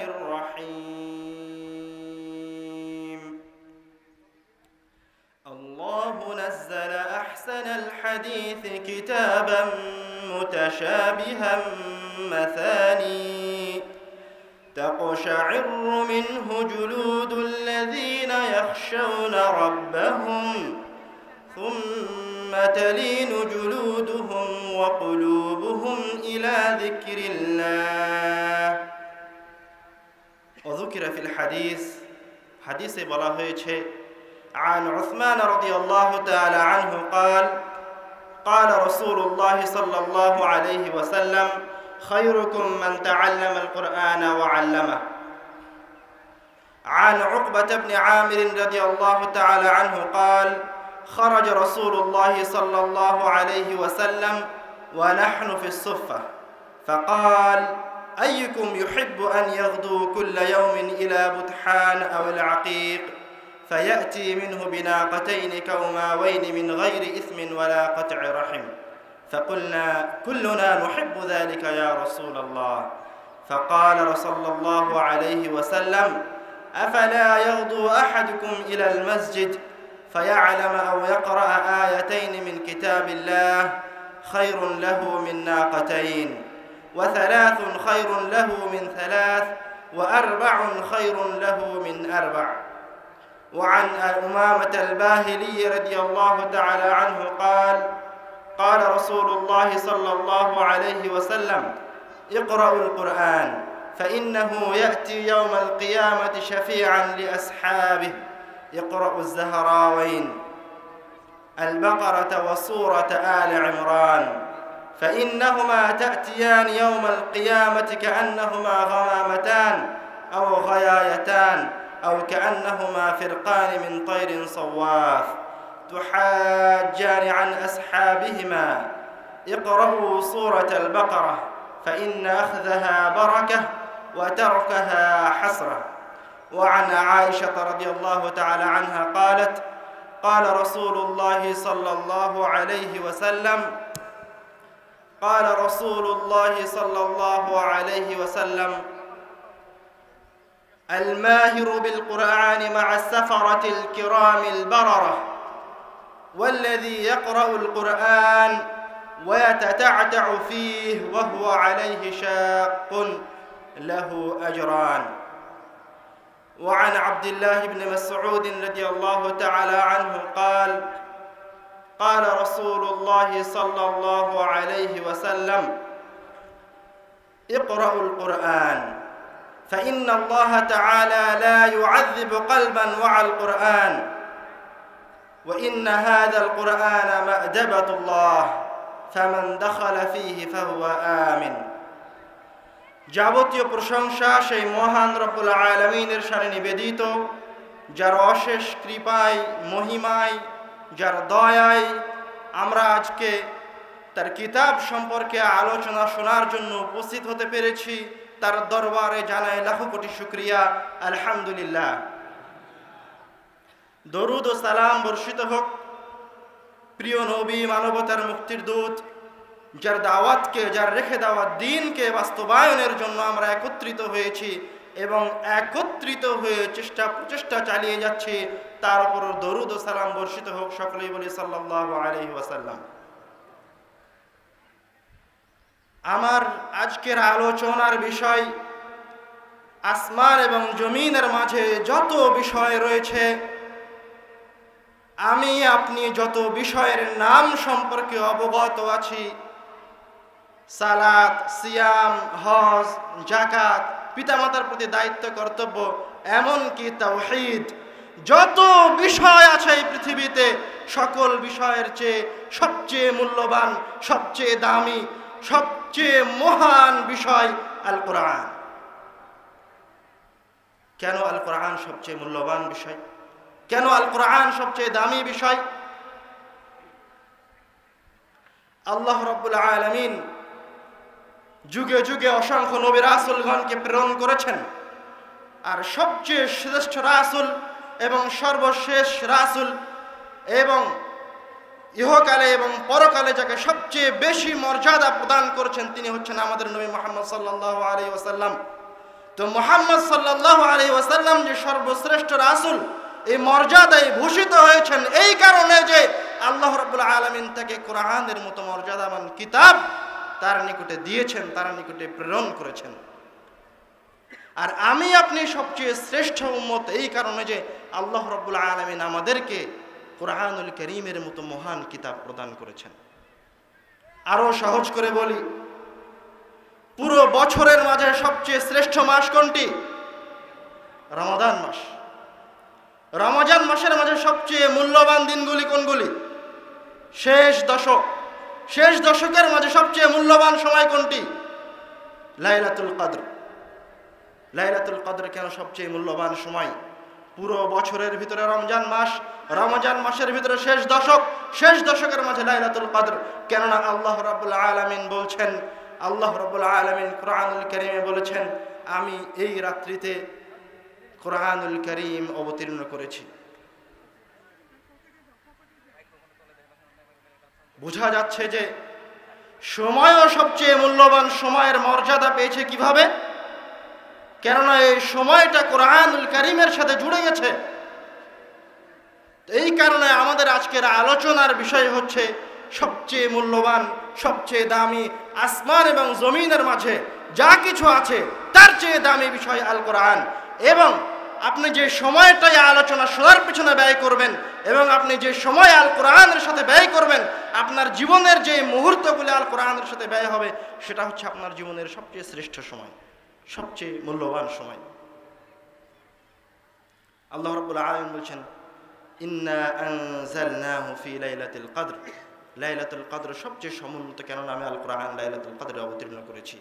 الرحيم. الله نزل أحسن الحديث كتابًا متشابها مثاني تقشعر منه جلود الذين يخشون ربهم ثم تلين جلودهم وقلوبهم إلى ذكر الله. وذكر في الحديث حديث বলা হয়েছে عن عثمان رضي الله تعالى عنه قال قال رسول الله صلى الله عليه وسلم خيركم من تعلم القرآن وعلمه. عن عقبة بن عامر رضي الله تعالى عنه قال خرج رسول الله صلى الله عليه وسلم ونحن في الصفة فقال أيكم يحب أن يغدو كل يوم إلى بطحان أو العقيق فيأتي منه بناقتين كوماوين من غير إثم ولا قطع رحم. فقلنا كلنا نحب ذلك يا رسول الله. فقال صلى الله عليه وسلم أفلا يغدو أحدكم إلى المسجد فيعلم أو يقرأ آيتين من كتاب الله خير له من ناقتين، وثلاث خير له من ثلاث، وأربع خير له من أربع. وعن أمامة الباهلي رضي الله تعالى عنه قال قال رسول الله صلى الله عليه وسلم اقرأوا القرآن فإنه يأتي يوم القيامة شفيعا لأصحابه. اقرأوا الزهراوين البقرة وسورة آل عمران فإنهما تأتيان يوم القيامة كأنهما غمامتان أو غيايتان أو كأنهما فرقان من طير صواف تحاجان عن أصحابهما. اقرأوا سورة البقرة فإن أخذها بركة وتركها حسرة. وعن عائشة رضي الله تعالى عنها قالت قال رسول الله صلى الله عليه وسلم قال رسول الله صلى الله عليه وسلم الماهر بالقرآن مع السفرة الكرام البررة والذي يقرأ القرآن ويتتعتع فيه وهو عليه شاق له أجران. وعن عبد الله بن مسعود رضي الله تعالى عنه قال قال رسول الله صلى الله عليه وسلم اقرأوا القرآن فإن الله تعالى لا يعذب قلبا وعى القرآن وإن هذا القرآن مأدبة الله فمن دخل فيه فهو آمن. যাবতীয় প্রশংসা সেই মহান রব্বুল আলামিনের শানে নিবেদিত, যার অশেষ কৃপায় মহিমায় যার দয়ায় আমরা আজকে তার কিতাব সম্পর্কে আলোচনা শোনার জন্য উপস্থিত হতে পেরেছি। তার দরবারে জানাই লাখো কোটি শুকরিয়া, আলহামদুলিল্লাহ। দরুদ ও সালাম বর্ষিত হোক প্রিয় নবী, মানবতার মুক্তির দূত, যার দাওয়াতকে, যার রেখে দেওয়া দ্বীনকে বাস্তবায়নের জন্য আমরা একত্রিত হয়েছি এবং একত্রিত হয়ে প্রচেষ্টা চালিয়ে যাচ্ছি, তার উপর দরুদ ও সালাম বর্ষিত হোক। সকলেই বলি সাল্লাল্লাহু আলাইহি ওয়াসাল্লাম। আমার আজকের আলোচনার বিষয় আসমান এবং জমিনের মাঝে যত বিষয় রয়েছে, আমি আপনি যত বিষয়ের নাম সম্পর্কে অবগত আছি, সালাত, সিয়াম, হজ, যাকাত, পিতামাতার প্রতি দায়িত্ব কর্তব্য, এমনকি তাওহীদ, যত বিষয় আছে এই পৃথিবীতে, সকল বিষয়ের চেয়ে সবচেয়ে মূল্যবান, সবচেয়ে দামি, সবচেয়ে মহান বিষয় আল কোরআন। কেন আল কোরআন সবচেয়ে মূল্যবান বিষয়? কেন আল কোরআন সবচেয়ে দামি বিষয়? আল্লাহ রাব্বুল আলামিন যুগে যুগে অসংখ্য নবী রাসূলগণকে প্রেরণ করেছেন, আর সবচেয়ে শ্রেষ্ঠ রাসূল এবং সর্বশেষ রাসূল এবং ইহকালে এবং পরকালে যাকে সবচেয়ে বেশি মর্যাদা প্রদান করেছেন, তিনি হচ্ছেন আমাদের নবী মুহাম্মদ সাল্লাল্লাহু আলাইহি ওয়াসাল্লাম। তো মুহাম্মদ সাল্লাল্লাহু আলাইহি ওয়াসাল্লাম যে সর্বশ্রেষ্ঠ রাসূল, এই মর্যাদায় ভূষিত হয়েছেন এই কারণে যে আল্লাহ রাব্বুল আলামিন তাকে কোরআনের মতো মর্যাদাবান কিতাব তার নিকটে দিয়েছেন, তার নিকটে প্রেরণ করেছেন। আর আমি আপনি সবচেয়ে শ্রেষ্ঠ উম্মত এই কারণে যে আল্লাহ রাব্বুল আলামিন আমাদেরকে কোরআনুল কারীমের মতো মহান কিতাব প্রদান করেছেন। আরো সহজ করে বলি, পুরো বছরের মাঝে সবচেয়ে শ্রেষ্ঠ মাস কোনটি? রমাদান মাস। রমজান মাসের মাঝে সবচেয়ে মূল্যবান দিনগুলি কোনগুলি? শেষ দশক। শেষ দশকের মাঝে সবচেয়ে মূল্যবান সময় কোনটি? লাইলাতুল কদর। লাইলাতুল কদর কেন সবচেয়ে মূল্যবান সময়? পুরো বছরের ভিতরে রমজান মাস, রমজান মাসের ভিতরে শেষ দশক, শেষ দশকের মাঝে লাইলাতুল কদর। কেননা আল্লাহ রাব্বুল আলামিন বলছেন, আল্লাহ রাব্বুল আলামিন কোরআনুল কারীমে বলেছেন, আমি এই রাত্রিতে কোরআনুল কারীম অবতীর্ণ করেছি। বোঝা যাচ্ছে যে সময়ও সবচেয়ে মূল্যবান, সময়ের মর্যাদা পেয়েছে কিভাবে? কেননা এই সময়টা কোরআনুল কারীমের সাথে জুড়ে গেছে। এই কারণে আমাদের আজকের আলোচনার বিষয় হচ্ছে সবচেয়ে মূল্যবান, সবচেয়ে দামি, আসমান এবং জমিনের মাঝে যা কিছু আছে তার চেয়ে দামি বিষয় আল কোরআন। এবং আপনি যে সময়টাই আলোচনা শোনার পিছনে ব্যয় করবেন এবং আপনি যে সময় আল কোরআনের সাথে ব্যয় করবেন, আপনার জীবনের যে মুহূর্তগুলো আল কোরআনের সাথে ব্যয় হবে, সেটা হচ্ছে আপনার জীবনের সবচেয়ে শ্রেষ্ঠ সময়, সবচেয়ে মূল্যবান সময়। আল্লাহ রাব্বুল আলামিন বলছেন, ইন্না আনজালনাহু ফি লাইলাতুল কদর। লাইলাতুল কদর সবচেয়ে সমুন্নত, কেননা আমি আল কোরআন লাইলাতুল কদরে অবতীর্ণ করেছি।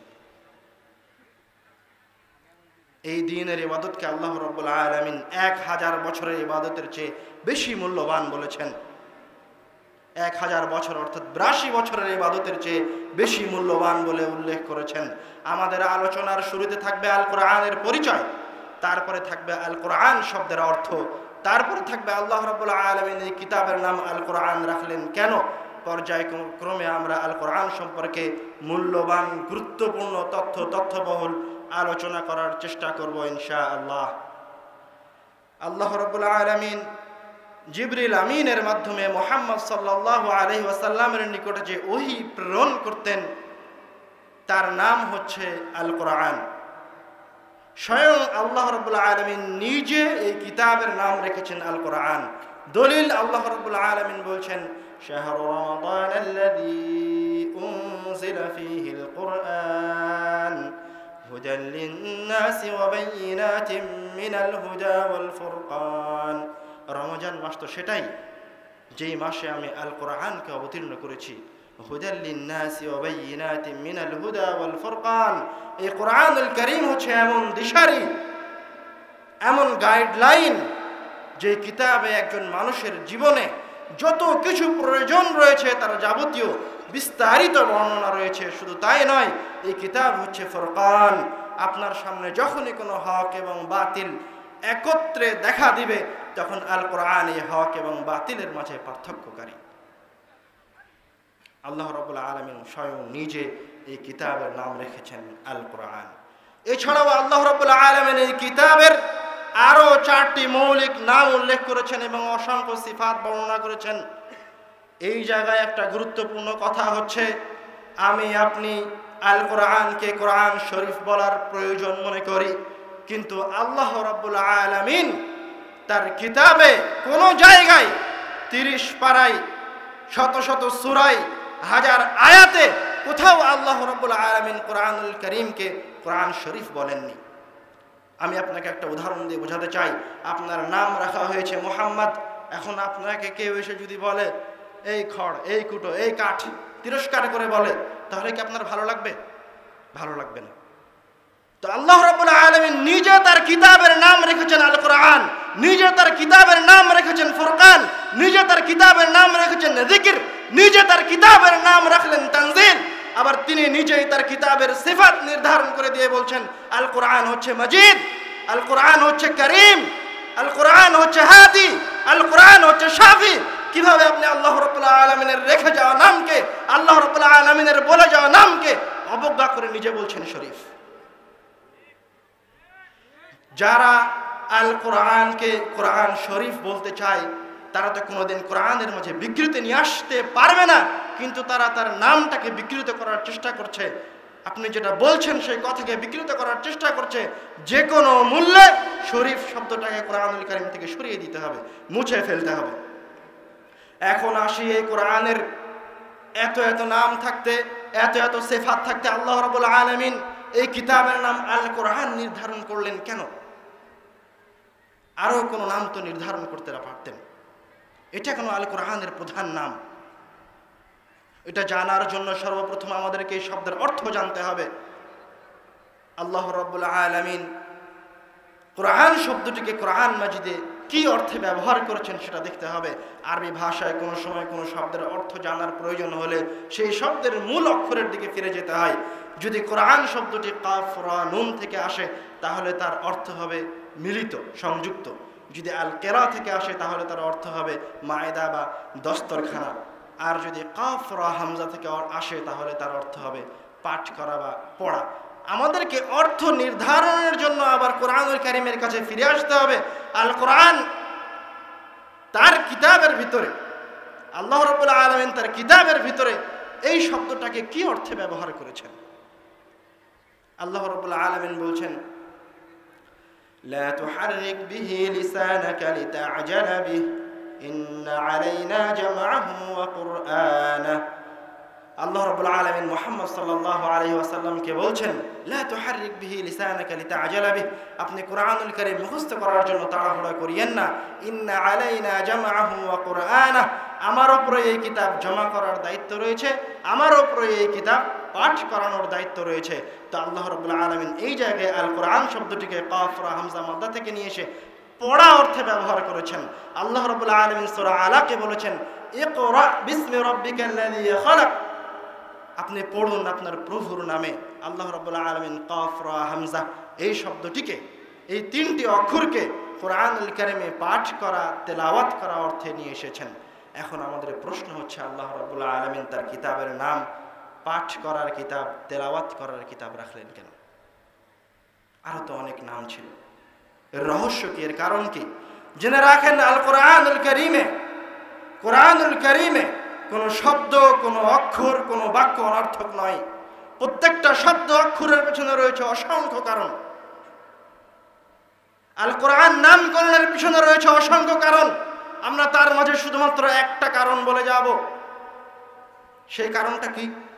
এই দিনের ইবাদতকে আল্লাহ রাব্বুল আলামিন 1000 বছরের ইবাদতের চেয়ে বেশি মূল্যবান বলেছেন। 1000 বছর অর্থাৎ 82 বছরের ইবাদতের চেয়ে বেশি মূল্যবান বলে উল্লেখ করেছেন। আমাদের আলোচনার শুরুতে থাকবে আল কোরআনের পরিচয়, তারপরে থাকবে আল কোরআন শব্দের অর্থ, তারপরে থাকবে আল্লাহ রাব্বুল আলামিন এই কিতাবের নাম আল কোরআন রাখলেন কেন। পর্যায়ক্রমে আমরা আল কোরআন সম্পর্কে মূল্যবান, গুরুত্বপূর্ণ তথ্যবহুল আলোচনা করার চেষ্টা করব ইনশাআল্লাহ। আল্লাহ রাব্বুল আলামিন জিবরিল আমিনের মাধ্যমে মুহাম্মদ সাল্লাল্লাহু আলাইহি ওয়াসাল্লামের নিকটে যে ওহী প্রেরণ করতেন, তার নাম হচ্ছে আল কোরআন। স্বয়ং আল্লাহ রাব্বুল আলামিন নিজে এই কিতাবের নাম রেখেছেন আল কোরআন। দলিল আল্লাহ রাব্বুল আলামিন বলছেন, শাহরু রমাদানাল্লাযী উনজিলা ফীহিল কুরআন হুদাল লিন-নাসি ওয়া বায়িনাতিন মিনাল হুদা ওয়াল ফুরকান। রমজান মাস তো সেটাই যেই মাসে আমি আল কোরআনকে অবতীর্ণ করেছি। হুদাল লিন-নাসি ওয়া বায়িনাতিন মিনাল হুদা ওয়াল ফুরকান। এই কোরআনুল কারীম হচ্ছে এমন দিশারি, এমন গাইডলাইন, যে কিতাবে একজন মানুষের জীবনে যত কিছু প্রয়োজন রয়েছে তার যাবতীয় বিস্তারিত বর্ণনা রয়েছে। শুধু তাই নয়, এই কিতাব হচ্ছে ফুরকান। আপনার সামনে যখনই কোনো হক এবং বাতিল, একত্রে দেখা দিবে, তখন আল কোরআন এই হক এবং বাতিলের মাঝে পার্থক্যকারী। আল্লাহ রাব্বুল আলামিন স্বয়ং নিজে এই কিতাবের নাম রেখেছেন আল কোরআন। এছাড়াও আল্লাহ রাব্বুল আলামিন এই কিতাবের আরো 4টি মৌলিক নাম উল্লেখ করেছেন এবং অসংখ্য সিফাত বর্ণনা করেছেন। এই জায়গায় একটা গুরুত্বপূর্ণ কথা হচ্ছে, আমি আপনি আল কোরআনকে কোরআন শরীফ বলার প্রয়োজন মনে করি, কিন্তু আল্লাহ রাব্বুল আলামিন তার কিতাবে কোন জায়গায় 30 পারায়, শত শত সূরায়, হাজার আয়াতে কোথাও আল্লাহ রাব্বুল আলামিন কোরআনুল কারীমকে কোরআন শরীফ বলেননি। আমি আপনাকে একটা উদাহরণ দিয়ে বোঝাতে চাই। আপনার নাম রাখা হয়েছে মুহাম্মদ, এখন আপনাকে কেউ এসে যদি বলে এই খড়, এই কুটো, এই কাঠ, তিরস্কার করে বলে, তাহলে কি আপনার ভালো লাগবে? ভালো লাগবে না। তো আল্লাহ রাব্বুল আলামিন নিজে তার কিতাবের নাম রেখেছেন আল কোরআন, নিজে তার কিতাবের নাম রেখেছেন ফুরকান, নিজে তার কিতাবের নাম রেখেছেন যিকির, নিজে তার কিতাবের নাম রাখলেন তানজিল। আবার তিনি নিজেই তার কিতাবের সিফাত নির্ধারণ করে দিয়ে বলছেন আল কোরআন হচ্ছে মাজিদ, আল কোরআন হচ্ছে করিম, আল কোরআন হচ্ছে হাদি, আল কোরআন হচ্ছে শাফি। কিভাবে আপনি আল্লাহ রাব্বুল আলামিনের রেখে যাওয়া নামকে, আল্লাহ রাব্বুল আলামিনের বলে যাওয়া নামকে অবজ্ঞা করে নিজে বলছেন শরীফ? যারা আল কোরআনকে কোরআন শরীফ বলতে চায় তারা তো কোনোদিন কোরআনের মাঝে বিকৃতি নিয়ে আসতে পারবে না, কিন্তু তারা তার নামটাকে বিকৃত করার চেষ্টা করছে। আপনি যেটা বলছেন সেই কথাকে বিকৃত করার চেষ্টা করছে। যে কোনো মূল্যে শরীফ শব্দটাকে কোরআনুল কারীম থেকে সরিয়ে দিতে হবে, মুছে ফেলতে হবে। এখন আসি, এই কোরআনের এত এত নাম থাকতে, এত এত সিফাত থাকতে আল্লাহ রাব্বুল আলামিন এই কিতাবের নাম আল কোরআন নির্ধারণ করলেন কেন? আরো কোনো নাম তো নির্ধারণ করতে পারতেন। এটা কেন আল কোরআনের প্রধান নাম? এটা জানার জন্য সর্বপ্রথম আমাদেরকে এই শব্দের অর্থ জানতে হবে। আল্লাহ রাব্বুল আলামিন কোরআন শব্দটিকে কোরআন মাজিদে কি অর্থে ব্যবহার করেছেন সেটা দেখতে হবে। আরবি ভাষায় কোনো সময় কোনো শব্দের অর্থ জানার প্রয়োজন হলে সেই শব্দের মূল অক্ষরের দিকে ফিরে যেতে হয়। যদি কোরআন শব্দটি কাফ রা নুন থেকে আসে তাহলে তার অর্থ হবে মিলিত, সংযুক্ত। যদি আল কেরা থেকে আসে তাহলে তার অর্থ হবে মায়দা বা দস্তরখানা। আর যদি কাফ রা হামজা থেকে আসে তাহলে তার অর্থ হবে পাঠ করা বা পড়া। আমাদেরকে অর্থ নির্ধারণের জন্য আবার কোরআনুল কারীমের কাছে ফিরে আসতে হবে। আল কোরআন তার কিতাবের ভিতরে, আল্লাহ রাব্বুল আলামিন তার কিতাবের ভিতরে এই শব্দটাকে কি অর্থে ব্যবহার করেছেন? আল্লাহ রাব্বুল আলামিন বলছেন লা তুহাররিক বিহি লিসানাকা লিতা'জালা বিহি ইন্না আলাইনা জামআহু ওয়া কুরআনাহু। আল্লাহ রাব্বুল আলামিন মুহাম্মদ সাল্লাল্লাহু আলাইহি ওয়াসাল্লামকে বলছেন লা তুহাররিক বিহি লিসানাকা লিতা'জালা বিহি, আপনি কোরআনুল কারীম মুখস্থ করার জন্য তাড়াহুড়া করিয়েন না। ইন্না আলাইনা জামআহু ওয়া কুরআনাহু, আমার উপরে এই কিতাব জমা করার দায়িত্ব রয়েছে, আমার উপরে এই কিতাব পাঠ করানোর দায়িত্ব রয়েছে। তো আল্লাহ রাব্বুল আলামিন এই জায়গায় আল কোরআন শব্দটিকে কাফ রা হামজা মাদ্দা থেকে নিয়ে এসে পড়া অর্থে ব্যবহার করেছেন। আল্লাহ রাব্বুল আলামিন সূরা আলাকে বলেছেন ইকরা বিসমি রাব্বিকাল্লাযী খালাক, আপনি পড়ুন আপনার প্রভুর নামে। আল্লাহ রাব্বুল আলামিন কাফ রা হামজা এই শব্দটিকে, এই 3টি অক্ষরকে কোরআনুল কারীমে পাঠ করা, তেলাওয়াত করা অর্থে নিয়ে এসেছেন। এখন আমাদের প্রশ্ন হচ্ছে আল্লাহ রাব্বুল আলামিন তার কিতাবের নাম পাঠ করার কিতাব, তেলাওয়াত করার কিতাব রাখলেন কেন? আরো তো অনেক নাম ছিল। এর রহস্য কি? এর কারণ কি? জেনে রাখেন আল কোরআনুল কারীমে, কোরআনুল কারীমে কোনো শব্দ, কোনো অক্ষর, কোনো বাক্য অনর্থক নয়। প্রত্যেকটা শব্দ অক্ষরের পেছনে রয়েছে অসংখ্য কারণ। আল কোরআন নামকরণের পিছনে রয়েছে অসংখ্য কারণ। আমরা তার মাঝে শুধুমাত্র একটা কারণ বলে যাব। সেই কারণটা কি?